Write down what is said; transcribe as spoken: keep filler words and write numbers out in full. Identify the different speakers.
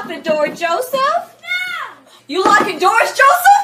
Speaker 1: lock the door, Joseph?
Speaker 2: No!
Speaker 1: You locking doors, Joseph?